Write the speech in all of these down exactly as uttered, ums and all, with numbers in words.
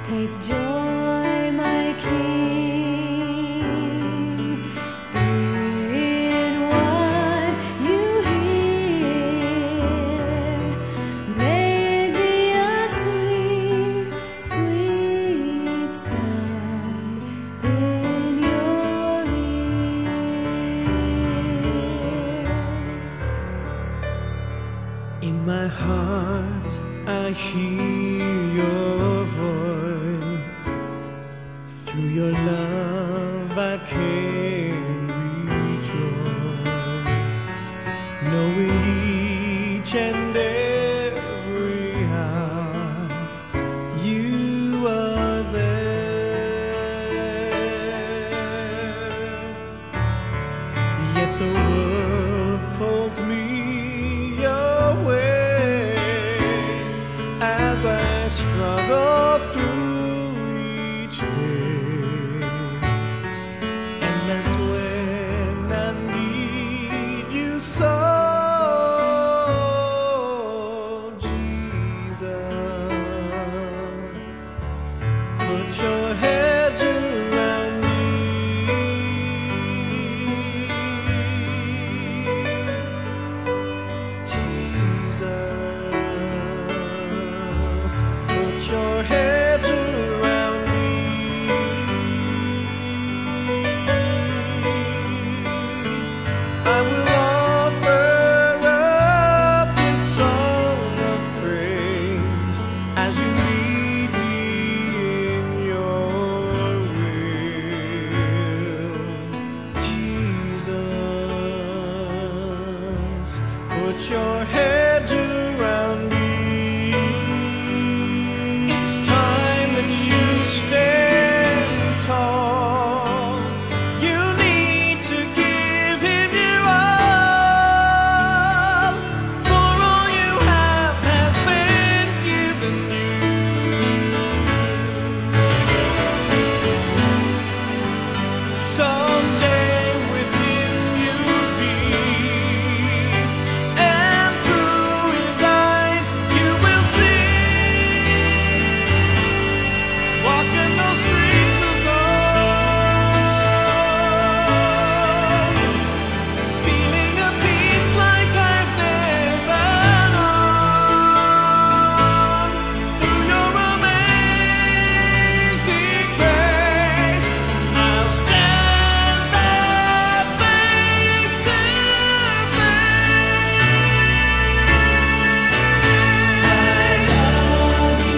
Take joy, my King, in what you hear. May it be a sweet, sweet sound in your ear. In my heart I hear your voice. Through your love I can rejoice, knowing each and every hour you are there. Yet the world pulls me away as I struggle through each day, and that's when I need you so, Jesus. Put your hedge around me, Jesus. Put your hedge around me. I will offer up this song of praise as you lead me in your will, Jesus. Put your hedge around me. It's time that you stand tall. You need to give him your all, for all you have has been given you. Someday with him you'll be, and through his eyes you will see. Walking those streets of gold, feeling a peace like I've never known. Through your amazing grace, I'll stand there face to face. I love you,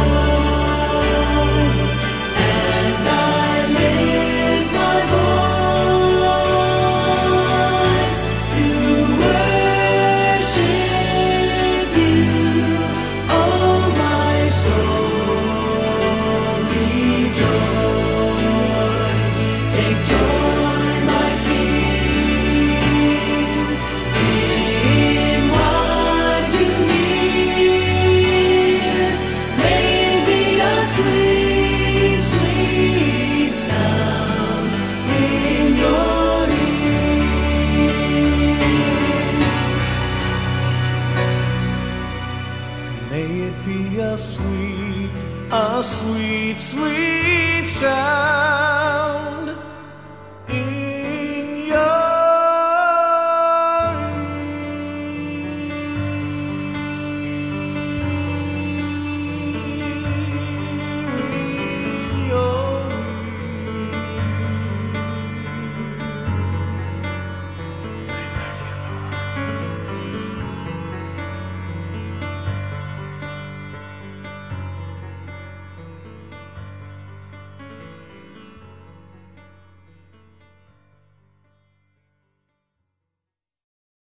Lord, and I lift my voice to worship you. Oh, my soul, rejoice. Take joy, my King, in what you hear. May it be a sweet, sweet sound in your ear. May it be a sweet, a sweet, sweet sound